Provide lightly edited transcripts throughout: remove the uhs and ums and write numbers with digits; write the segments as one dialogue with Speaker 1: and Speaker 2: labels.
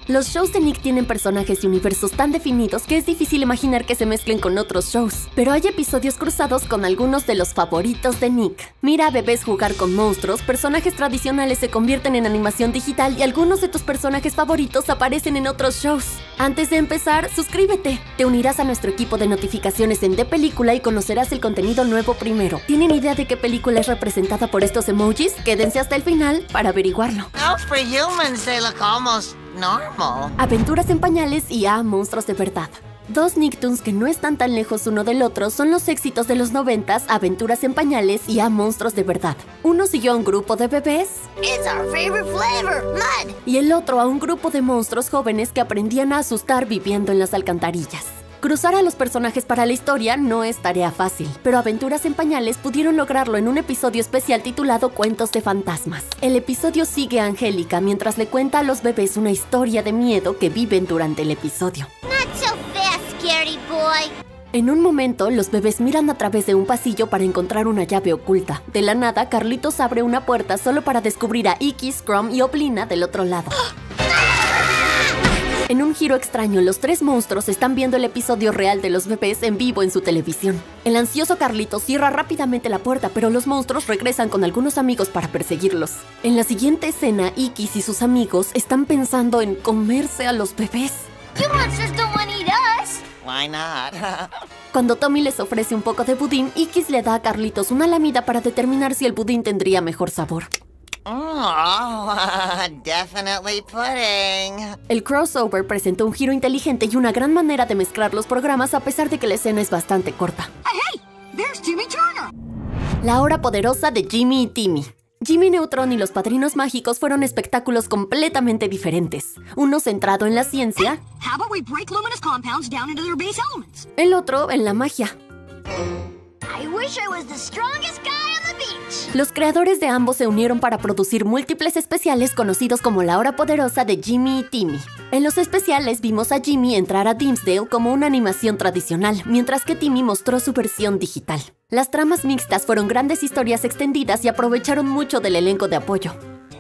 Speaker 1: Los shows de Nick tienen personajes y universos tan definidos que es difícil imaginar que se mezclen con otros shows, pero hay episodios cruzados con algunos de los favoritos de Nick. Mira a bebés jugar con monstruos, personajes tradicionales se convierten en animación digital y algunos de tus personajes favoritos aparecen en otros shows. Antes de empezar, suscríbete. Te unirás a nuestro equipo de notificaciones en De Película y conocerás el contenido nuevo primero. ¿Tienen idea de qué película es representada por estos emojis? Quédense hasta el final para averiguarlo.
Speaker 2: Those for humans, they look almost normal.
Speaker 1: Aventuras en pañales y monstruos de verdad. Dos Nicktoons que no están tan lejos uno del otro son los éxitos de los 90s, Aventuras en pañales y monstruos de verdad. Uno siguió a un grupo de bebés
Speaker 2: It's our favorite flavor, mud.
Speaker 1: y el otro a un grupo de monstruos jóvenes que aprendían a asustar viviendo en las alcantarillas. Cruzar a los personajes para la historia no es tarea fácil, pero Aventuras en Pañales pudieron lograrlo en un episodio especial titulado Cuentos de Fantasmas. El episodio sigue a Angélica mientras le cuenta a los bebés una historia de miedo que viven durante el episodio.
Speaker 2: Not so fast, scaredy boy.
Speaker 1: En un momento, los bebés miran a través de un pasillo para encontrar una llave oculta. De la nada, Carlitos abre una puerta solo para descubrir a Iki, Scrum y Oblina del otro lado. En un giro extraño, los tres monstruos están viendo el episodio real de los bebés en vivo en su televisión. El ansioso Carlitos cierra rápidamente la puerta, pero los monstruos regresan con algunos amigos para perseguirlos. En la siguiente escena, Ikis y sus amigos están pensando en comerse a los bebés.
Speaker 2: You monsters don't want to eat us. Why not?
Speaker 1: Cuando Tommy les ofrece un poco de budín, Ikis le da a Carlitos una lamida para determinar si el budín tendría mejor sabor.
Speaker 2: Oh, definitely pudding.
Speaker 1: El crossover presentó un giro inteligente y una gran manera de mezclar los programas a pesar de que la escena es bastante corta.
Speaker 2: Hey, there's Jimmy Turner.
Speaker 1: La hora poderosa de Jimmy y Timmy. Jimmy Neutron y los Padrinos Mágicos fueron espectáculos completamente diferentes. Uno centrado en la ciencia,
Speaker 3: How about we break luminous compounds down into their base elements?
Speaker 1: el otro en la magia.
Speaker 2: I wish I was the strongest guy on the beach.
Speaker 1: Los creadores de ambos se unieron para producir múltiples especiales conocidos como la hora poderosa de Jimmy y Timmy. En los especiales vimos a Jimmy entrar a Dimmsdale como una animación tradicional, mientras que Timmy mostró su versión digital. Las tramas mixtas fueron grandes historias extendidas y aprovecharon mucho del elenco de apoyo.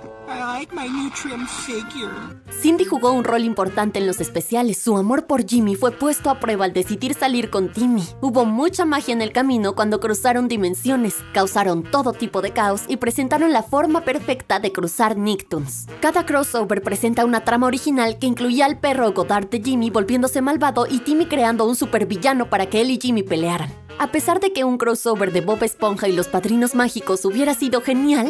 Speaker 3: I like my new trim figure.
Speaker 1: Cindy jugó un rol importante en los especiales. Su amor por Jimmy fue puesto a prueba al decidir salir con Timmy. Hubo mucha magia en el camino cuando cruzaron dimensiones, causaron todo tipo de caos y presentaron la forma perfecta de cruzar Nicktoons. Cada crossover presenta una trama original que incluía al perro Goddard de Jimmy volviéndose malvado y Timmy creando un supervillano para que él y Jimmy pelearan. A pesar de que un crossover de Bob Esponja y los Padrinos Mágicos hubiera sido genial,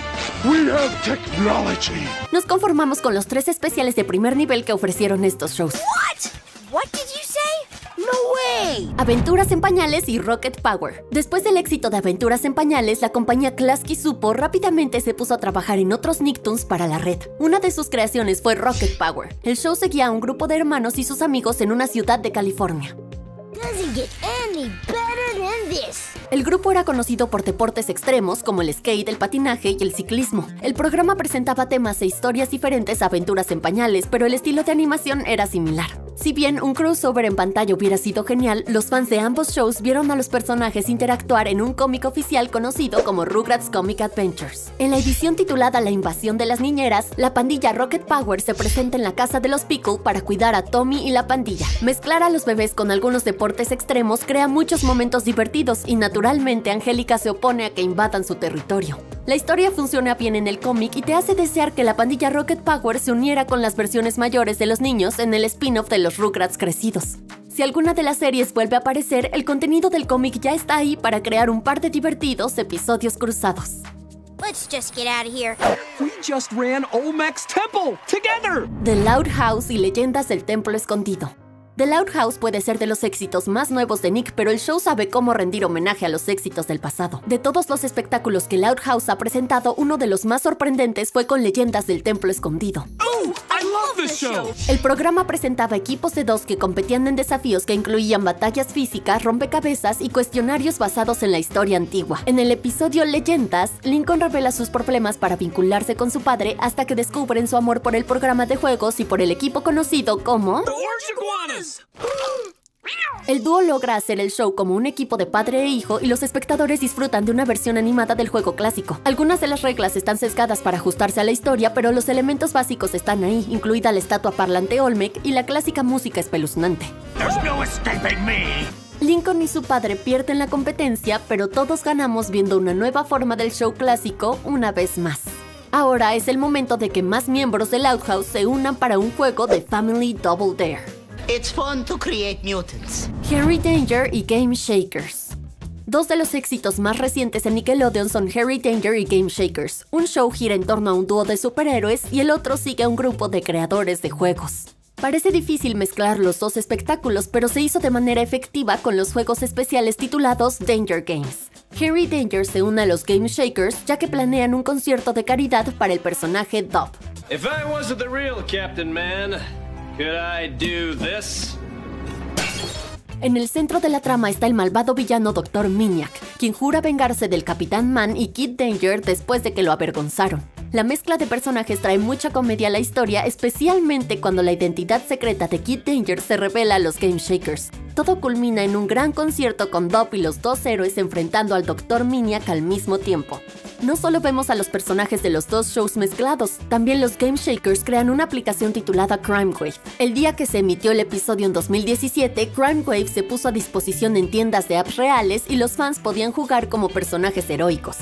Speaker 4: We have technology.
Speaker 1: nos conformamos con los 3 especiales de primer nivel que ofrecieron estos shows.
Speaker 2: What did you say? No way.
Speaker 1: Aventuras en Pañales y Rocket Power. Después del éxito de Aventuras en Pañales, la compañía Klasky Supo rápidamente se puso a trabajar en otros Nicktoons para la red. Una de sus creaciones fue Rocket Power. El show seguía a un grupo de hermanos y sus amigos en una ciudad de California.
Speaker 2: Doesn't get any better than this.
Speaker 1: El grupo era conocido por deportes extremos como el skate, el patinaje y el ciclismo. El programa presentaba temas e historias diferentes a Aventuras en Pañales, pero el estilo de animación era similar. Si bien un crossover en pantalla hubiera sido genial, los fans de ambos shows vieron a los personajes interactuar en un cómic oficial conocido como Rugrats Comic Adventures. En la edición titulada La invasión de las niñeras, la pandilla Rocket Power se presenta en la casa de los Pickle para cuidar a Tommy y la pandilla. Mezclar a los bebés con algunos deportes extremos crea muchos momentos divertidos y naturalmente Angélica se opone a que invadan su territorio. La historia funciona bien en el cómic y te hace desear que la pandilla Rocket Power se uniera con las versiones mayores de los niños en el spin-off de los Rugrats crecidos. Si alguna de las series vuelve a aparecer, el contenido del cómic ya está ahí para crear un par de divertidos episodios cruzados.
Speaker 2: Let's just get out of here.
Speaker 5: We just ran Olmec's Temple together!
Speaker 1: The Loud House y Leyendas del Templo Escondido. The Loud House puede ser de los éxitos más nuevos de Nick, pero el show sabe cómo rendir homenaje a los éxitos del pasado. De todos los espectáculos que Loud House ha presentado, uno de los más sorprendentes fue con Leyendas del Templo Escondido.
Speaker 5: Oh, I love this show!
Speaker 1: El programa presentaba equipos de 2 que competían en desafíos que incluían batallas físicas, rompecabezas y cuestionarios basados en la historia antigua. En el episodio Leyendas, Lincoln revela sus problemas para vincularse con su padre hasta que descubren su amor por el programa de juegos y por el equipo conocido como
Speaker 5: Orange iguanas!
Speaker 1: El dúo logra hacer el show como un equipo de padre e hijo y los espectadores disfrutan de una versión animada del juego clásico. Algunas de las reglas están sesgadas para ajustarse a la historia, pero los elementos básicos están ahí, incluida la estatua parlante Olmec y la clásica música espeluznante.
Speaker 4: There's no escaping me!
Speaker 1: Lincoln y su padre pierden la competencia, pero todos ganamos viendo una nueva forma del show clásico una vez más. Ahora es el momento de que más miembros de Loud House se unan para un juego de Family Double Dare.
Speaker 6: It's fun to create mutants.
Speaker 1: Harry Danger y Game Shakers. Dos de los éxitos más recientes en Nickelodeon son Harry Danger y Game Shakers. Un show gira en torno a un dúo de superhéroes y el otro sigue a un grupo de creadores de juegos. Parece difícil mezclar los dos espectáculos, pero se hizo de manera efectiva con los juegos especiales titulados Danger Games. Harry Danger se une a los Game Shakers ya que planean un concierto de caridad para el personaje Dub.
Speaker 7: If I wasn't the real Captain Man, could I do this?
Speaker 1: En el centro de la trama está el malvado villano Dr. Miniac, quien jura vengarse del Capitán Man y Kid Danger después de que lo avergonzaron. La mezcla de personajes trae mucha comedia a la historia, especialmente cuando la identidad secreta de Kid Danger se revela a los Game Shakers. Todo culmina en un gran concierto con Dub y los dos héroes enfrentando al Dr. Miniac al mismo tiempo. No solo vemos a los personajes de los dos shows mezclados, también los Game Shakers crean una aplicación titulada Crime Wave. El día que se emitió el episodio en 2017, Crime Wave se puso a disposición en tiendas de apps reales y los fans podían jugar como personajes heroicos.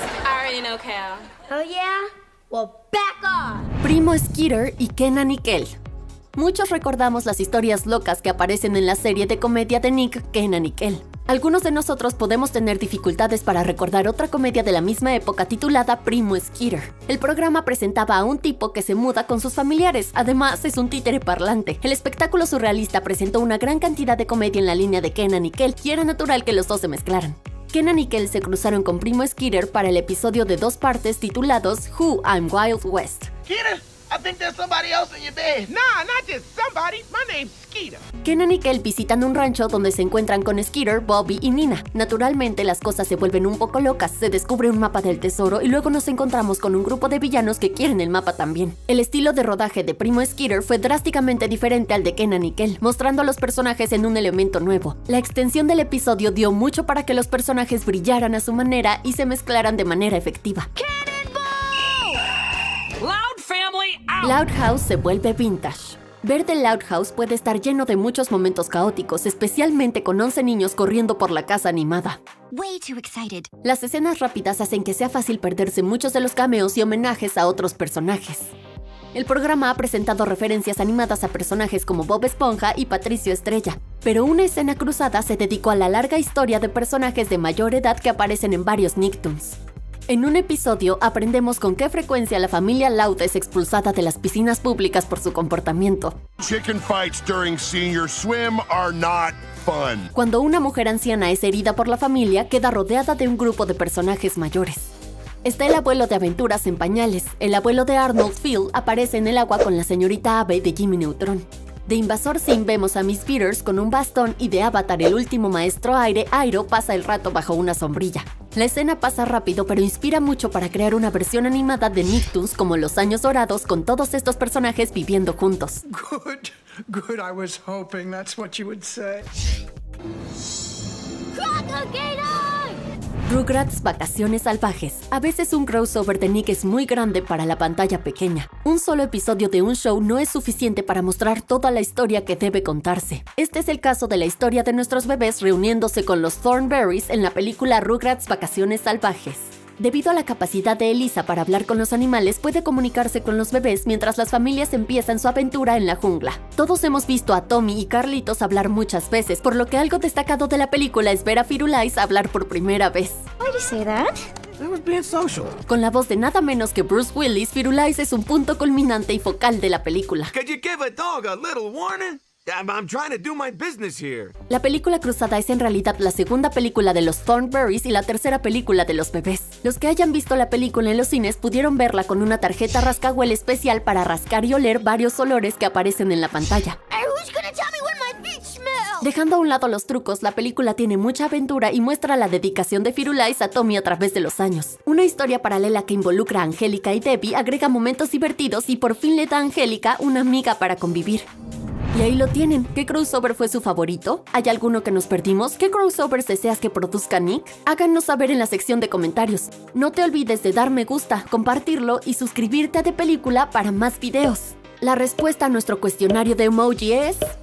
Speaker 2: Oh yeah? Well, back off!
Speaker 1: Primo Skeeter y Kenan y Kel. Muchos recordamos las historias locas que aparecen en la serie de comedia de Nick, Kenan y Kel. Algunos de nosotros podemos tener dificultades para recordar otra comedia de la misma época titulada Primo Skeeter. El programa presentaba a un tipo que se muda con sus familiares, además es un títere parlante. El espectáculo surrealista presentó una gran cantidad de comedia en la línea de Kenan y Kel y era natural que los dos se mezclaran. Kenan y Kel se cruzaron con Primo Skeeter para el episodio de 2 partes titulados Who I'm Wild West.
Speaker 6: Skeeter, I think there's somebody else in your bed.
Speaker 8: Nah, not just somebody. My name's Skeeter.
Speaker 1: Kenan y Kel visitan un rancho donde se encuentran con Skeeter, Bobby y Nina. Naturalmente, las cosas se vuelven un poco locas, se descubre un mapa del tesoro y luego nos encontramos con un grupo de villanos que quieren el mapa también. El estilo de rodaje de Primo Skeeter fue drásticamente diferente al de Kenan y Kel, mostrando a los personajes en un elemento nuevo. La extensión del episodio dio mucho para que los personajes brillaran a su manera y se mezclaran de manera efectiva. Loud House se vuelve vintage. Ver The Loud House puede estar lleno de muchos momentos caóticos, especialmente con 11 niños corriendo por la casa animada.
Speaker 2: Way too excited.
Speaker 1: Las escenas rápidas hacen que sea fácil perderse muchos de los cameos y homenajes a otros personajes. El programa ha presentado referencias animadas a personajes como Bob Esponja y Patricio Estrella, pero una escena cruzada se dedicó a la larga historia de personajes de mayor edad que aparecen en varios Nicktoons. En un episodio aprendemos con qué frecuencia la familia Loud es expulsada de las piscinas públicas por su comportamiento.
Speaker 4: Chicken fights during senior swim are not fun.
Speaker 1: Cuando una mujer anciana es herida por la familia, queda rodeada de un grupo de personajes mayores. Está el abuelo de Aventuras en Pañales. El abuelo de Arnold, Phil, aparece en el agua con la señorita Ave de Jimmy Neutron. De Invasor Sim vemos a Miss Peters con un bastón y de Avatar, el último maestro aire, Airo pasa el rato bajo una sombrilla. La escena pasa rápido, pero inspira mucho para crear una versión animada de Nicktoons como Los Años Dorados con todos estos personajes viviendo juntos.
Speaker 5: Good. I was hoping that's what you would say.
Speaker 1: Rugrats Vacaciones Salvajes. A veces un crossover de Nick es muy grande para la pantalla pequeña. Un solo episodio de un show no es suficiente para mostrar toda la historia que debe contarse. Este es el caso de la historia de nuestros bebés reuniéndose con los Thornberrys en la película Rugrats Vacaciones Salvajes. Debido a la capacidad de Elisa para hablar con los animales, puede comunicarse con los bebés mientras las familias empiezan su aventura en la jungla. Todos hemos visto a Tommy y Carlitos hablar muchas veces, por lo que algo destacado de la película es ver a Firulais hablar por primera vez.
Speaker 2: Why'd you say that?
Speaker 5: I was being social.
Speaker 1: Con la voz de nada menos que Bruce Willis, Firulais es un punto culminante y focal de la película.
Speaker 9: Could you give a dog a little warning? I'm trying to do my business here.
Speaker 1: La película cruzada es en realidad la segunda película de los Thornberrys y la tercera película de los bebés. Los que hayan visto la película en los cines pudieron verla con una tarjeta rascahuele especial para rascar y oler varios olores que aparecen en la pantalla.
Speaker 2: Hey, who's gonna tell me when my feet smell?
Speaker 1: Dejando a un lado los trucos, la película tiene mucha aventura y muestra la dedicación de Firulais a Tommy a través de los años. Una historia paralela que involucra a Angélica y Debbie agrega momentos divertidos y por fin le da a Angélica una amiga para convivir. Y ahí lo tienen. ¿Qué crossover fue su favorito? ¿Hay alguno que nos perdimos? ¿Qué crossovers deseas que produzca Nick? Háganos saber en la sección de comentarios. No te olvides de dar me gusta, compartirlo y suscribirte a De Película para más videos. La respuesta a nuestro cuestionario de emoji es...